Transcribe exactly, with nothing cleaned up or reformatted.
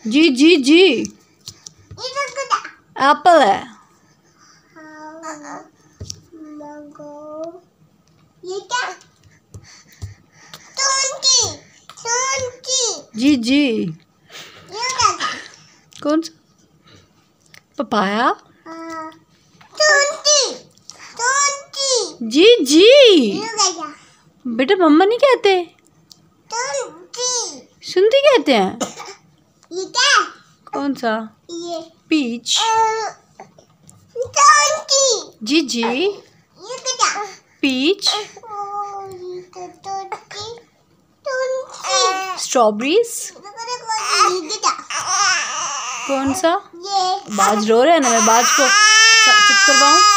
जी जी जी Apple है। ये क्या? टूंटी, टूंटी। जी जी ये क्या? कौन सा? पपाया। टूंटी, टूंटी। जी जी ये क्या? बेटा मम्मा नहीं कहते, टूंटी। सुनती कहते हैं। ये क्या? कौन सा? ये पीच। टूंटी। जी जी ये क्या? पीच। स्ट्रॉबेरीज। कौन सा? बाज रो रहे हैं ना, मैं बाज को चुप करवाऊं?